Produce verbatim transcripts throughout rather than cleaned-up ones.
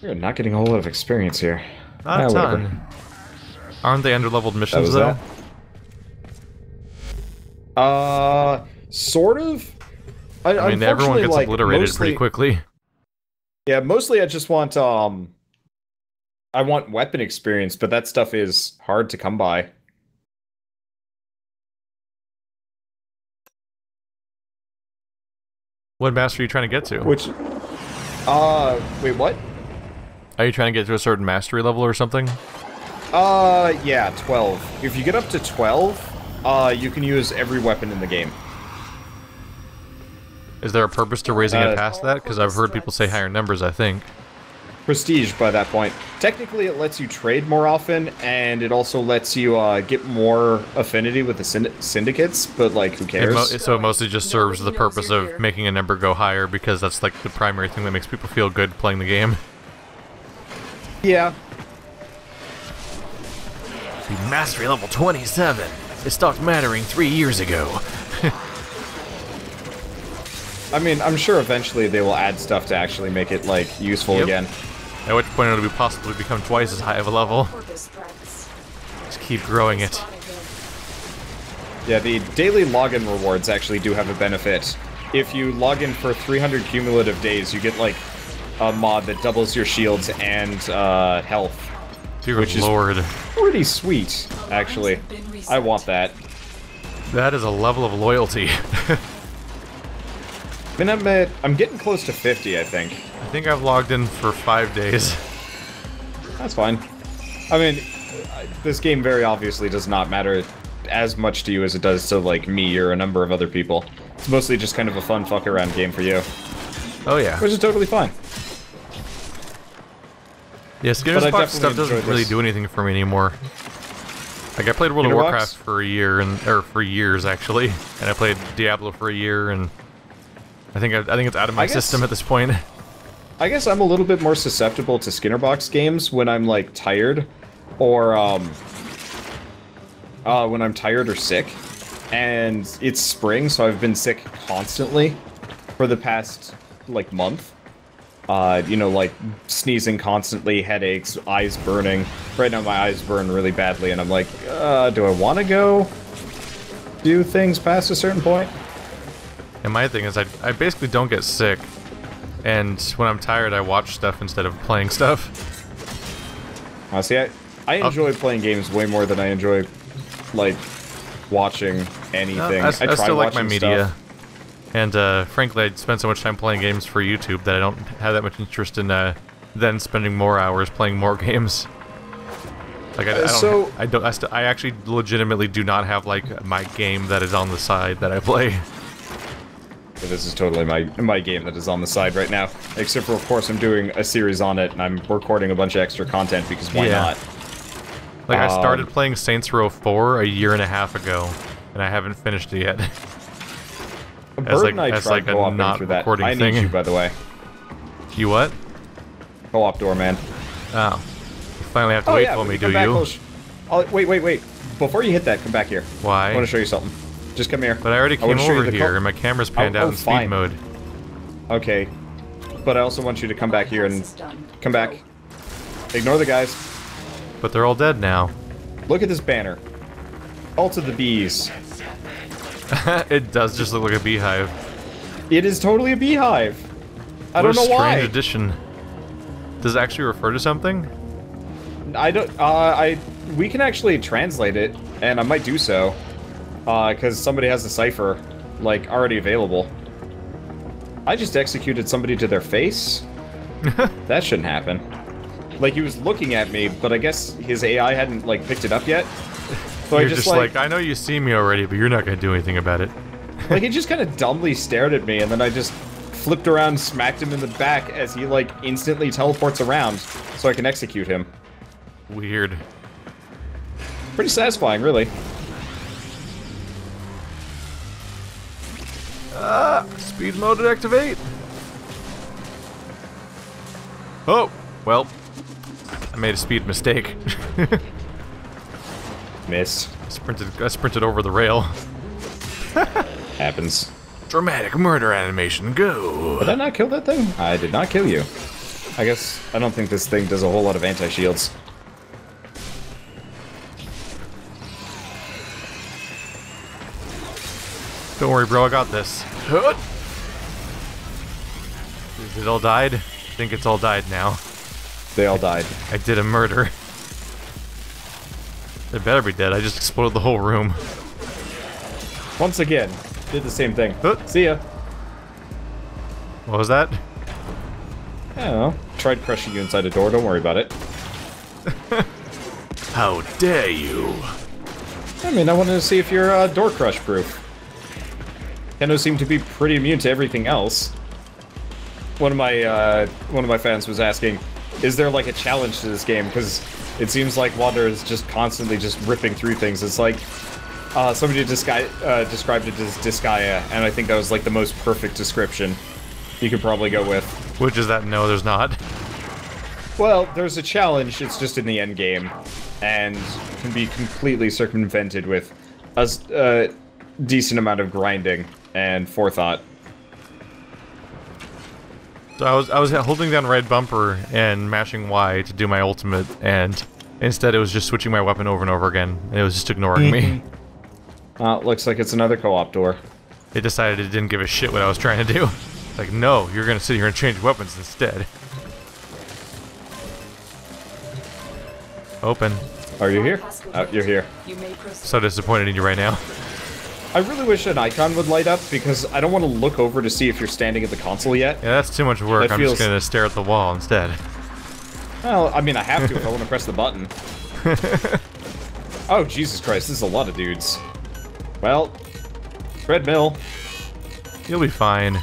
We're not getting a whole lot of experience here. Not Ah, a whatever. ton. Aren't they underleveled missions, was though? that. Uh, sort of. I, I mean, everyone unfortunately, gets like, obliterated mostly, pretty quickly. Yeah, mostly I just want, um... I want weapon experience, but that stuff is hard to come by. What master are you trying to get to? Which... Uh, wait, what? Are you trying to get to a certain mastery level or something? Uh, yeah, twelve. If you get up to twelve, uh, you can use every weapon in the game. Is there a purpose to raising Uh, it past that? Because I've heard people say higher numbers, I think. Prestige by that point. Technically, it lets you trade more often, and it also lets you uh, get more affinity with the synd syndicates, but, like, who It cares? mo so it mostly just serves the purpose of making a number go higher, because that's, like, the primary thing that makes people feel good playing the game. Yeah. Mastery level twenty-seven! It stopped mattering three years ago. I mean, I'm sure eventually they will add stuff to actually make it, like, useful Yep. again. At which point it'll be possible to become twice as high of a level. Just keep growing it. Yeah, the daily login rewards actually do have a benefit. If you log in for three hundred cumulative days, you get, like, a mod that doubles your shields and uh, health. Dear Which is- Lord. Pretty sweet, actually. I want that. That is a level of loyalty. I mean, I'm, at, I'm getting close to fifty, I think. I think I've logged in for five days. That's fine. I mean, this game very obviously does not matter as much to you as it does to, like, me or a number of other people. It's mostly just kind of a fun fuck-around game for you. Oh yeah. Which is totally fine. Yeah, Skinner's But I Box definitely stuff doesn't enjoy really this. do anything for me anymore. Like, I played World of Skinner Warcraft Box? for a year, and or for years, actually. And I played Diablo for a year, and... I think I, I think it's out of my I guess- system at this point. I guess I'm a little bit more susceptible to Skinnerbox games when I'm, like, tired, or, um... Uh, when I'm tired or sick. And it's spring, so I've been sick constantly for the past, like, month. Uh, you know, like, sneezing constantly, headaches, eyes burning. Right now my eyes burn really badly, and I'm like, uh, do I want to go do things past a certain point? And my thing is, I, I basically don't get sick. And when I'm tired, I watch stuff instead of playing stuff. Uh, see, I, I enjoy playing games way more than I enjoy, like, watching anything. No, I, I, try still like my watching media. stuff. And, uh, frankly, I spend so much time playing games for YouTube that I don't have that much interest in, uh, then spending more hours playing more games. Like, I, I don't, so- I don't, I, st I actually legitimately do not have, like, my game that is on the side that I play. This is totally my my game that is on the side right now. Except for, of course, I'm doing a series on it, and I'm recording a bunch of extra content, because why Yeah. not? Like, I started Um, playing Saints Row four a year and a half ago, and I haven't finished it yet. Bird As, like- and I as, tried like, a co-oping not through that. recording I need thing. you, by the way. You what? Co-op door, man. Oh. You finally have to Oh, wait yeah, for when me, you do come back, you? we'll sh- oh, wait, wait, wait. Before you hit that, come back here. I Why? want to show you something. Just come here. But I already I came wanna show you over the here, co- and my camera's panned Oh, out oh, in speed fine. mode. Okay. But I also want you to come back here and... Come back. Ignore the guys. But they're all dead now. Look at this banner. Cult of the Bees. It does just look like a beehive. It is totally a beehive. I What don't a know strange why. addition. Does it actually refer to something? I don't. Uh, I. We can actually translate it, and I might do so, uh, because somebody has the cipher, like, already available. I just executed somebody to their face. That shouldn't happen. Like, he was looking at me, but I guess his A I hadn't, like, picked it up yet. So You're I just, just like, I know you see me already, but you're not gonna do anything about it. like, he just kind of dumbly stared at me, and then I just flipped around, smacked him in the back as he, like, instantly teleports around, so I can execute him. Weird. Pretty satisfying, really. Ah! Speed mode to activate! Oh! Well, I made a speed mistake. Miss. sprinted, I sprinted over the rail. Happens. Dramatic murder animation, go! Did I not kill that thing? I did not kill you. I guess I don't think this thing does a whole lot of anti-shields. Don't worry, bro, I got this. Is it all died? I think it's all died now. They all died. I did a murder. They better be dead. I just exploded the whole room. Once again, did the same thing. Huh? See ya. What was that? I don't know. Tried crushing you inside a door, don't worry about it. How dare you? I mean, I wanted to see if you're uh, door crush proof. Tenno seemed to be pretty immune to everything else. One of my uh, one of my fans was asking, is there like a challenge to this game? Because it seems like Wander is just constantly just ripping through things. It's like, uh, somebody descri uh, described it as Disgaea, and I think that was like the most perfect description you could probably go with. Which is that no, there's not. Well, there's a challenge, it's just in the end game, and can be completely circumvented with a uh, decent amount of grinding and forethought. So I was I was holding down right bumper and mashing Y to do my ultimate, and instead it was just switching my weapon over and over again, and it was just ignoring me. Uh, looks like it's another co-op door. It decided it didn't give a shit what I was trying to do. Like, no, you're gonna sit here and change weapons instead. Open. Are you here? Oh, you're here. So disappointed in you right now. I really wish an icon would light up, because I don't want to look over to see if you're standing at the console yet. Yeah, that's too much work. That I'm feels... just gonna stare at the wall instead. Well, I mean, I have to if I want to press the button. Oh, Jesus Christ, this is a lot of dudes. Well, treadmill. You'll be fine.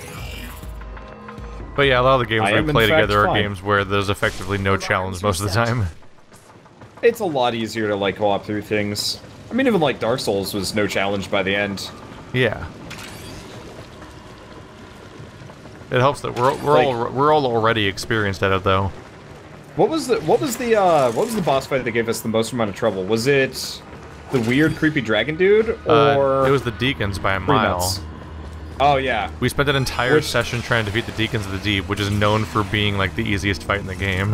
But yeah, a lot of the games I we play together fine. are games where there's effectively no challenge most of the time. It's a lot easier to, like, co-op through things. I mean, even, like, Dark Souls was no challenge by the end. Yeah. It helps that we're we're like, all we're all already experienced at it, though. What was the what was the uh what was the boss fight that gave us the most amount of trouble? Was it the weird creepy dragon dude, or uh, it was the Deacons by a mile? Nuts? Oh yeah. We spent an entire Which... session trying to defeat the Deacons of the Deep, which is known for being like the easiest fight in the game,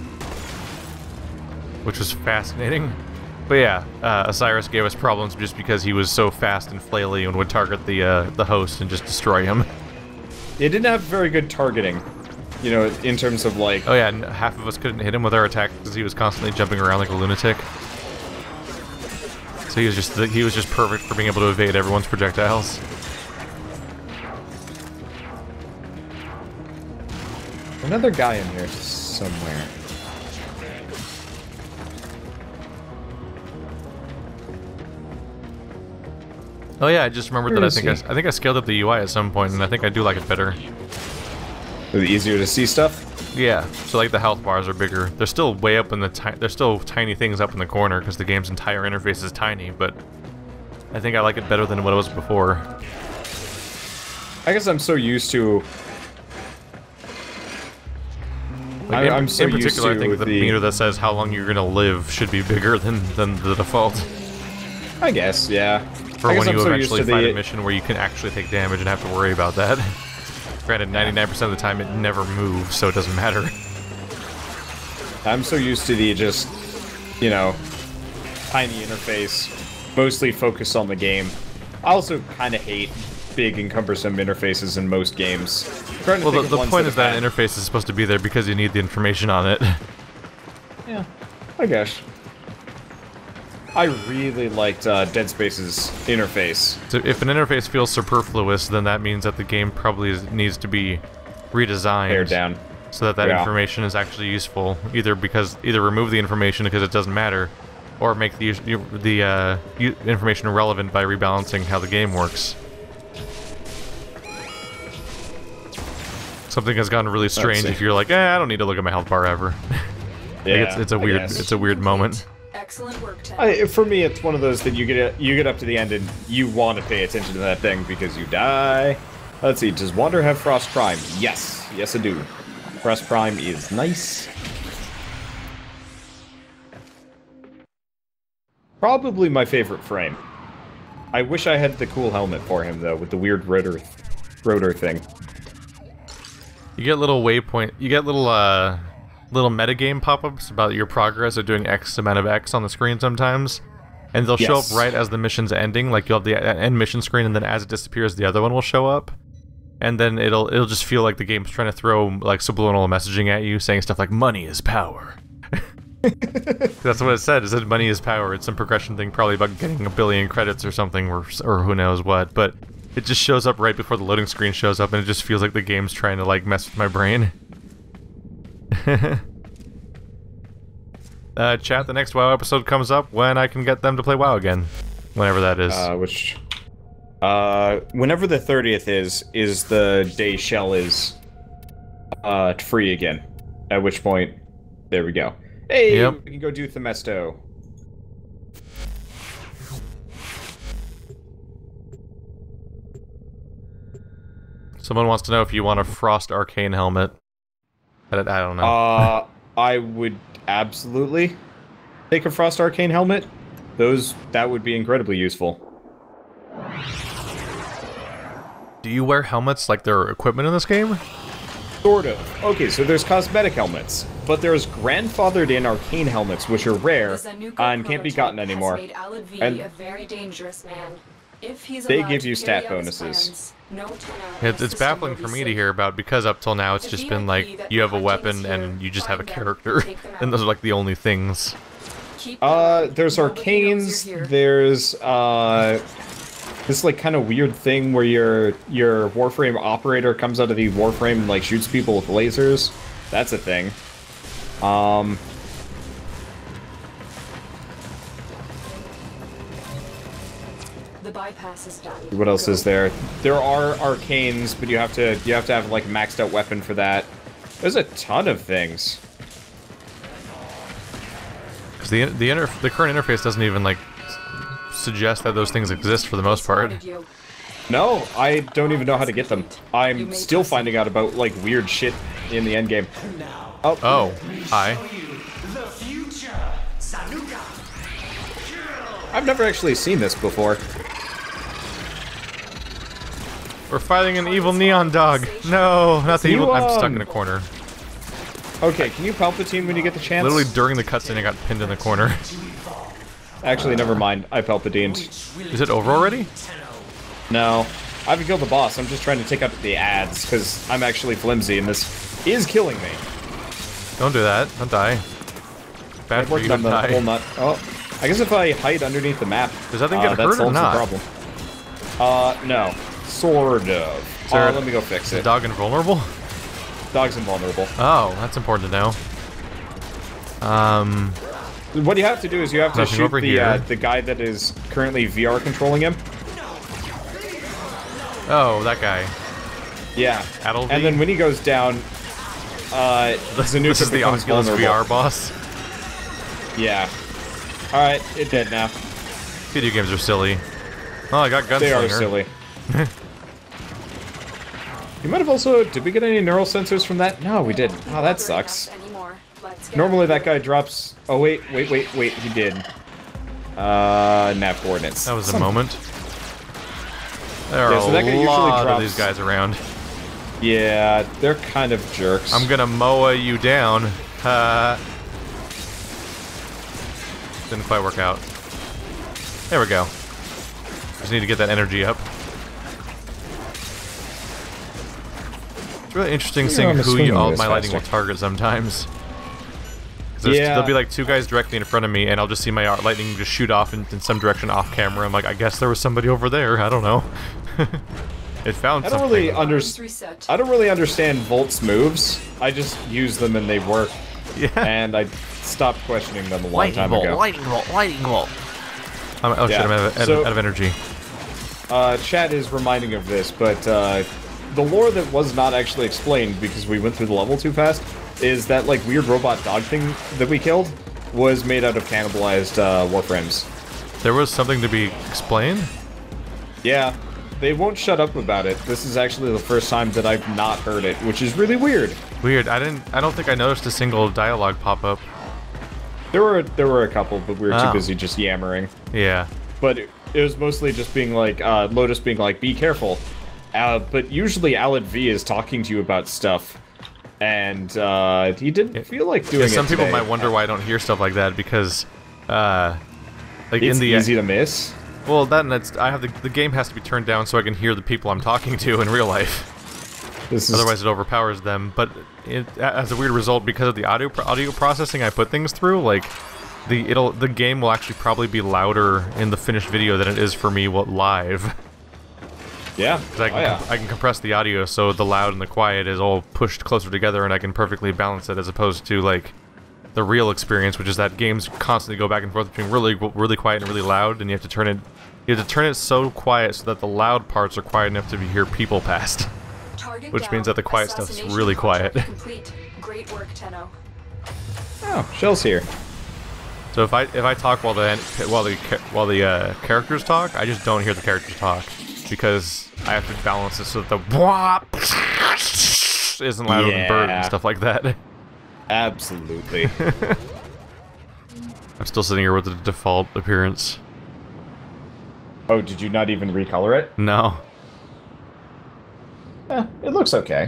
which was fascinating. But yeah, uh, Osiris gave us problems just because he was so fast and flaily and would target the uh, the host and just destroy him. It didn't have very good targeting, you know, in terms of like... Oh yeah, and half of us couldn't hit him with our attack because he was constantly jumping around like a lunatic. So he was just he was just perfect for being able to evade everyone's projectiles. Another guy in here somewhere. Oh yeah, I just remembered Where that I is think he? I, I think I scaled up the U I at some point, and I think I do like it better. Is it easier to see stuff? Yeah, so like the health bars are bigger. They're still way up in the ti they're still tiny things up in the corner because the game's entire interface is tiny, but I think I like it better than what it was before. I guess I'm so used to. Like I, in, I'm so in particular, used I to think the, the meter that says how long you're gonna live should be bigger than than the default. I guess, yeah. For I when guess you I'm so eventually used to fight the... a mission where you can actually take damage and have to worry about that. Granted, ninety-nine percent of the time it never moves, so it doesn't matter. I'm so used to the just, you know, tiny interface, mostly focused on the game. I also kind of hate big and cumbersome interfaces in most games. Well, the, the point is that, that interface is supposed to be there because you need the information on it. Yeah, I guess. I really liked uh, Dead Space's interface. So if an interface feels superfluous, then that means that the game probably is, needs to be redesigned. Pared down. So that that yeah. information is actually useful. Either because either remove the information because it doesn't matter, or make the the uh, information relevant by rebalancing how the game works. Something has gotten really strange if you're like, eh, I don't need to look at my health bar ever. Yeah, like it's, it's a I weird, guess. it's a weird moment. Excellent work, Tenno. I, for me, it's one of those that you get you get up to the end and you want to pay attention to that thing because you die. Let's see, does Wander have Frost Prime? Yes, yes I do. Frost Prime is nice. Probably my favorite frame. I wish I had the cool helmet for him though, with the weird rotor, rotor thing. You get little waypoint. You get little uh, little metagame pop-ups about your progress of doing X amount of X on the screen sometimes, and they'll show Yes. up right as the mission's ending. Like you'll have the end mission screen, and then as it disappears, the other one will show up, and then it'll it'll just feel like the game's trying to throw like subliminal messaging at you, saying stuff like "money is power." That's what it said. It said money is power. It's some progression thing, probably about getting a billion credits or something, or or who knows what. But it just shows up right before the loading screen shows up, and it just feels like the game's trying to like mess with my brain. uh, chat. The next WoW episode comes up when I can get them to play WoW again, whenever that is. Uh, which, uh, whenever the thirtieth is, is the day Shell is, uh, free again. At which point, there we go. Hey, Yep. we can go do Themesto. Someone wants to know if you want a Frost Arcane helmet. I, I don't know. Uh, I would absolutely take a Frost Arcane helmet. Those, that would be incredibly useful. Do you wear helmets like they're equipment in this game? Sort of. Okay, so there's cosmetic helmets, but there's grandfathered in arcane helmets, which are rare and can't be gotten anymore. And a very dangerous man. If he's they allowed give to you carry stat out his bonuses. plans, no Tenno It's, it's system baffling will for be me to safe. hear about, because up till now it's The just V been I P like, that you have a you're weapon hunting is and here. you just have a Find them, character. take them And out. those are like the only things. Keep Uh, going. there's Nobody knows arcanes, you're here. there's, uh... this, like, kind of weird thing where your your Warframe operator comes out of the Warframe and, like, shoots people with lasers. That's a thing. Um... The bypass is done. What else Go. is there? There are arcanes, but you have to you have to have, like, a maxed out weapon for that. There's a ton of things. Because the, the, inter the current interface doesn't even, like, suggest that those things exist for the most part. Spotted you. No, I don't even know how to get them. You I'm may still proceed. finding out about, like, weird shit in the endgame. Oh. Oh, hi. The future, Sanuka. I've never actually seen this before. We're fighting an evil neon dog. No, not the You, evil. I'm stuck um, in a corner. Okay, can you Palpatine when you get the chance? Literally during the cutscene, I got pinned in the corner. Actually, never mind. I Palpatined. Is it over already? No. I haven't killed the boss. I'm just trying to take out the ads, because I'm actually flimsy, and this is killing me. Don't do that. Don't die. Bad I'm for you working to on the die. whole nut. Oh, I guess if I hide underneath the map, Does that thing uh, get that hurt or solves not? the problem. Uh, no. Sort of. there- Uh, let me go fix Is the it. dog invulnerable? Dog's invulnerable. Oh, that's important to know. Um, What you have to do is you have to Nothing shoot over the here. uh, the guy that is currently V R controlling him. oh, that guy. Yeah. Adel And then when he goes down, uh, Zanuka This is the becomes Oculus vulnerable. V R boss. Yeah. Alright, it did now. Video games are silly. Oh, I got Gunslinger. They are silly. You might have also... Did we get any neural sensors from that? No, we didn't. Oh, that sucks. Anymore. Let's get Normally out that of guy here. drops... Oh, wait, wait, wait, wait, he did. Uh, nav coordinates. That was a Son- moment. There are Yeah, so that guy a usually lot of drops- these guys around. Yeah, they're kind of jerks. I'm gonna mow you down. Uh, didn't quite work out. There we go. Just need to get that energy up. It's really interesting Yeah, seeing I'm who swinging you, all this my lighting will faster. target sometimes. 'Cause there's- Yeah. There'll be like two guys directly in front of me, and I'll just see my uh, lightning just shoot off in, in some direction off camera. I'm like, I guess there was somebody over there. I don't know. It found I don't something. really Arms understand. reset. I don't really understand Volt's moves. I just use them and they work. Yeah. And I stopped questioning them a long time ago. lightning bolt, lightning bolt. I'm, oh Yeah, shit, I'm out of, out, so- of, out of energy. Uh, chat is reminding of this, but uh, the lore that was not actually explained because we went through the level too fast is that like weird robot dog thing that we killed was made out of cannibalized uh, Warframes. There was something to be explained? Yeah, they won't shut up about it. This is actually the first time that I've not heard it, which is really weird. Weird. I didn't. I don't think I noticed a single dialogue pop up. There were there were a couple, but we were too Oh. busy just yammering. Yeah. But it, it was mostly just being like uh, Lotus being like, "Be careful," uh, but usually Alad V is talking to you about stuff, and uh, he didn't feel like doing Yeah, it some people today. might wonder why I don't hear stuff like that because, uh, like It's in the easy to miss. well, that and it's I have the the game has to be turned down so I can hear the people I'm talking to in real life. This is Otherwise, it overpowers them. But it, as a weird result, because of the audio audio processing I put things through, like the it'll the game will actually probably be louder in the finished video than it is for me what live. yeah. 'Cause I can oh, yeah. I can compress the audio so the loud and the quiet is all pushed closer together, and I can perfectly balance it as opposed to like the real experience, which is that games constantly go back and forth between really really quiet and really loud, and you have to turn it you have to turn it so quiet so that the loud parts are quiet enough to hear people past. Target Which down. means that the quiet stuff's Assassination really quiet. contract Complete. Great work, Tenno. Oh, Shell's here. So if I if I talk while the while the ca- while the uh, characters talk, I just don't hear the characters talk because I have to balance it so that the whop isn't louder than bird and Yeah. stuff like that. Absolutely. I'm still sitting here with the default appearance. Oh, did you not even recolor it? No. Eh, it looks okay.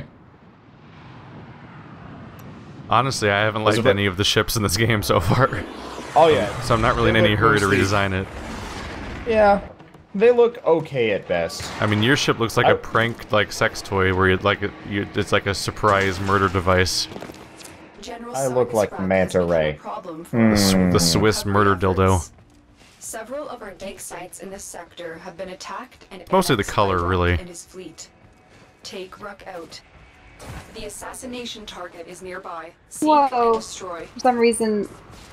Honestly, I haven't Was liked it- any of the ships in this game so far, Oh yeah. so I'm not really in They any look hurry to mostly- redesign it. Yeah. They look okay at best. I mean, your ship looks like I- a prank, like sex toy, where you like it, you, it's like a surprise murder device. General I look Sarkis like Rock has Manta become a Ray. problem for The, s- Hmm. the Swiss murder dildo. Several of our dig sites in this sector have been attacked and Mostly the annexed by color, Rook really. and his fleet. Take Rook out. The assassination target is nearby. Seek and Whoa. destroy. For some reason,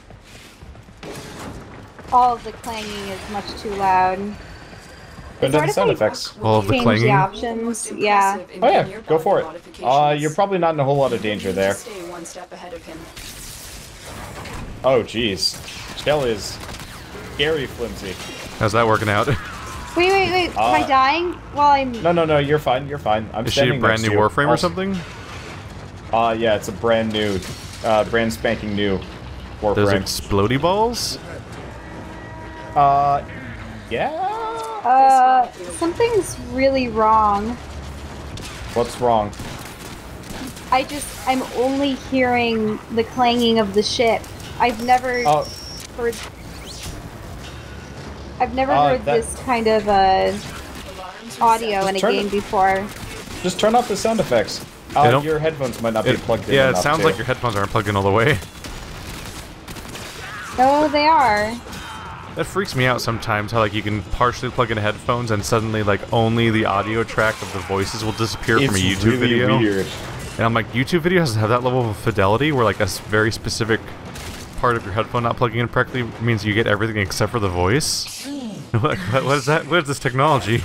all of the clanging is much too loud. But Sorry then to sound say- effects. All of the Change clanging? the options, yeah. Oh yeah, go for it. Uh, you're probably not in a whole lot of danger there. Stay one step ahead of him. Oh jeez. Shell is scary flimsy. How's that working out? Wait, wait, wait. Am I Uh, dying? While I'm... No, no, no, you're fine, you're fine. I'm Is she a standing brand next new to you. Warframe or Also- something? Uh, yeah, it's a brand new, uh, brand spanking new Those Warframe. explodey balls? Uh, yeah? Uh, something's really wrong. What's wrong? I just... I'm only hearing the clanging of the ship. I've never Oh, heard... I've never Uh, heard that- this kind of, uh, audio in a turn game it- before. just turn off the sound effects. They Uh, don't- your headphones might not be It- plugged in yeah, it enough, sounds too. like your headphones aren't plugged in all the way. No, they are. That freaks me out sometimes, how like you can partially plug in headphones and suddenly like only the audio track of the voices will disappear It's from a YouTube really video. weird. And I'm like, YouTube videos have that level of fidelity where like a s- very specific part of your headphone not plugging in correctly means you get everything except for the voice? what, what, what is that? What is this technology?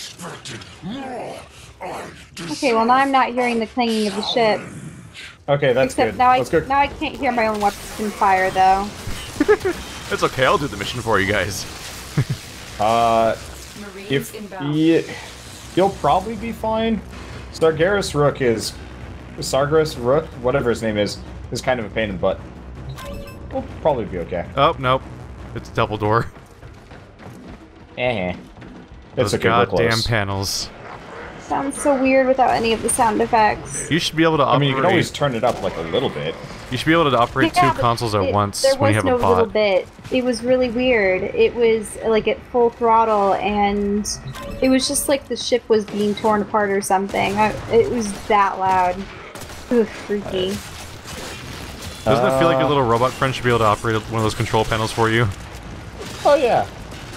Okay, well now I'm not hearing the clanging of the ship. Okay, that's Except good. now I Let's go. now I can't hear my own weapon fire though. It's okay, I'll do the mission for you guys. Uh, Marines if inbound. he, you'll probably be fine. Sargeras Rook is, Sargeras Rook, whatever his name is, is kind of a pain in the butt. We'll probably be okay. Oh, nope. It's double door. Eh. Those It's okay, we're goddamn close. panels. Sounds so weird without any of the sound effects. You should be able to operate. I mean, you can always turn it up like a little bit. You should be able to operate Yeah, two but consoles at it- once there when you was have no a bot. little bit. It was really weird. It was like at full throttle, and it was just like the ship was being torn apart or something. I, it was that loud. Ooh, freaky. Doesn't it feel like your Uh, little robot friend should be able to operate one of those control panels for you? Oh yeah.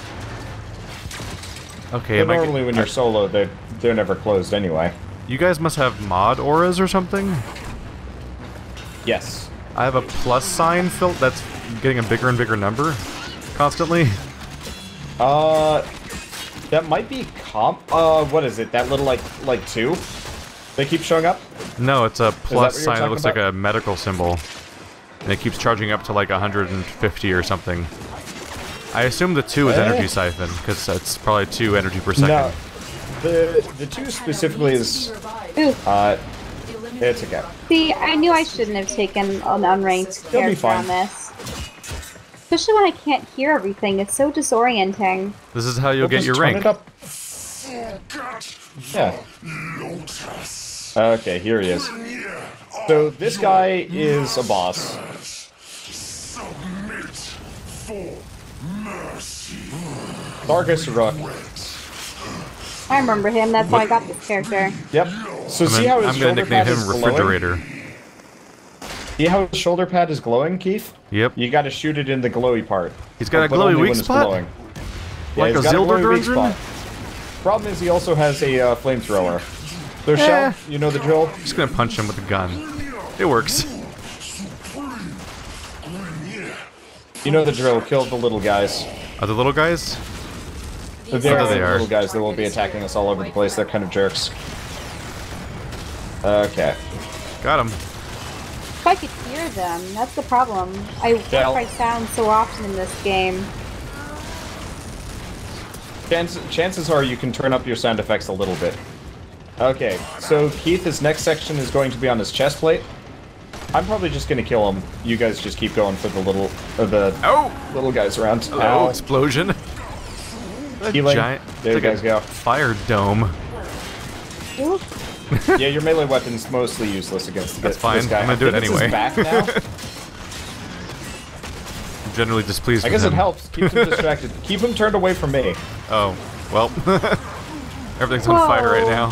Okay, But am I normally g- when you're solo, they they're never closed anyway. you guys must have mod auras or something? Yes. I have a plus sign filled that's getting a bigger and bigger number constantly. Uh, that might be comp. Uh, what is it? That little like like two? They keep showing up. No, it's a what plus you're sign that talking looks like about? a medical symbol. And it keeps charging up to like one hundred fifty or something. I assume the two is Eh? energy siphon, because it's probably two energy per second. No. The the two specifically is Ooh, uh, it's okay. see, I knew I shouldn't have taken an unranked You'll be character fine. on this. Especially when I can't hear everything. It's so disorienting. This is how you'll We'll get just your turn rank. it up. Yeah. Lotus. Okay, here he is. So this guy is a boss. Submit for mercy. Darkus Rook. I remember him. That's how I got this character. Yep. So I'm see gonna, how his I'm gonna shoulder nickname pad him is glowing? Refrigerator. See how his shoulder pad is glowing, Keith? Yep. You gotta shoot it in the glowy part. He's got a But glowy only weak when it's spot? glowing. Like he's a got Zilder glowy weak Drunzen? spot. Problem is he also has a uh, flamethrower. So Eh. Shell, you know the drill? Just gonna punch him with a gun. It works. You know the drill, kill the little guys. Are the little guys? But there Oh, are they are. little guys that will be attacking us all over the place. They're kind of jerks. Okay. Got him. If I could hear them, that's the problem. I Yeah. I sound so often in this game. Chance, chances are you can turn up your sound effects a little bit. Okay, so Keith, his next section is going to be on his chest plate. I'm probably just gonna kill him. You guys just keep going for the little, uh, the Oh! little guys around. Oh, Ow. explosion. A Healing. giant. There it's you like guys a go. Fire dome. Ooh. Yeah, your melee weapon's mostly useless against That's this fine. guy. I'm gonna do it I think it's anyway. his back now. I'm generally displeased I with guess it him. helps. Keep him distracted. Keep him turned away from me. Oh, well. Everything's on fire right Whoa. now.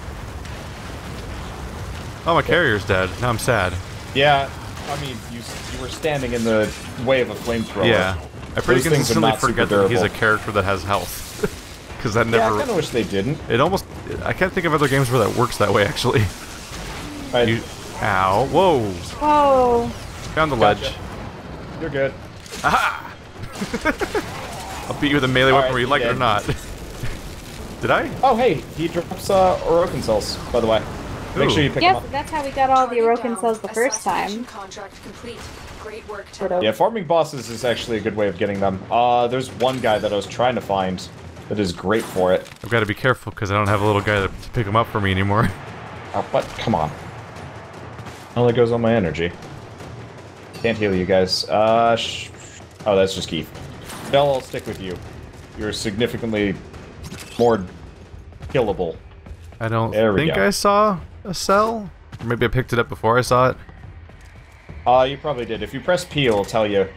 Oh, my carrier's dead. Now I'm sad. Yeah, I mean, you you were standing in the way of a flamethrower. Yeah. I pretty Those things are consistently not super forget that he's a durable. character that has health. Because that Yeah, I never... kind of wish they didn't. It almost... I can't think of other games where that works that way, actually. I, You, ow. Whoa. Whoa. Found the Gotcha. ledge. You're good. Aha! I'll beat you with a melee All weapon right, whether you like it or dead. not. Did I? Oh, hey, he drops uh, Orokin cells, by the way. Make Ooh. sure you pick Yes, them up. that's how we got all the Target Orokin down. cells the first Assassination time. Contract complete. Great work, Sort Tenno. of. Yeah, farming bosses is actually a good way of getting them. Uh, there's one guy that I was trying to find that is great for it. I've got to be careful because I don't have a little guy to, to pick him up for me anymore. Oh, but come on. Only goes on my energy. Can't heal you guys. Uh, sh oh, that's just Keith. Bell, I'll stick with you. You're significantly more killable. I don't There we think go. I saw a cell. Or maybe I picked it up before I saw it. Uh, you probably did. If you press P, it'll tell you.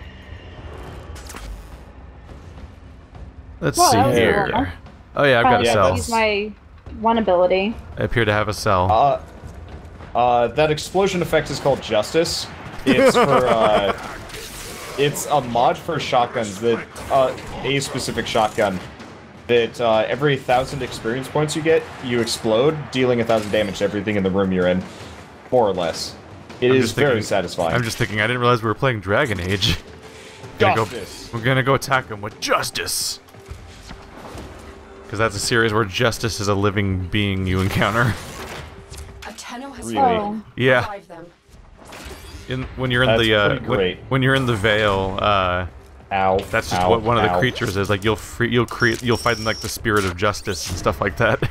Let's Well, see that was a here. little- Oh yeah, I've got a Yeah, cell. that's- Use my one ability. I appear to have a cell. Uh, uh, that explosion effect is called Justice. It's for, uh, it's a mod for shotguns that, uh, a specific shotgun that, uh, every thousand experience points you get, you explode, dealing a thousand damage to everything in the room you're in. More or less. It I'm is just very thinking- satisfying. I'm just thinking, I didn't realize we were playing Dragon Age. Gonna go, Justice. we're gonna go attack him with justice. Because that's a series where justice is a living being you encounter. A Tenno has Really? fallen. Yeah. Revive them. In when you're in That's the uh, pretty when, great. when you're in the Veil, uh, Ow. that's just ow, what one of the ow. creatures is. Like you'll free, you'll create, you'll fight in like the spirit of justice and stuff like that.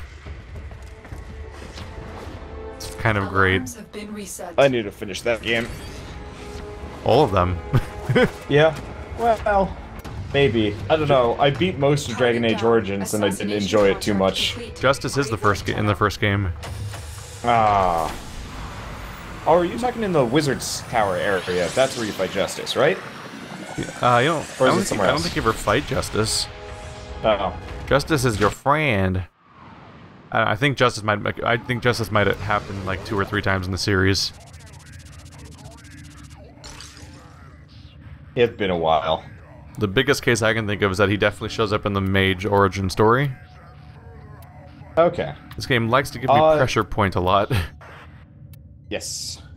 It's kind of great. Alarms have been reset. I need to finish that game. All of them. Yeah. Well, maybe. I don't know. I beat most of Dragon Age Origins and I didn't enjoy it too much. Justice is the first ga- in the first game. Ah. Oh, are you talking in the Wizard's Tower area? That's where you fight Justice, right? Uh, you don't. I Or is don't, it think, somewhere I don't else? think you ever fight Justice. Oh. Justice is your friend. I, I think Justice might. I think Justice might have happened like two or three times in the series. It's been a while. The biggest case I can think of is that he definitely shows up in the Mage origin story. Okay. This game likes to give me Uh, pressure point a lot. Yes.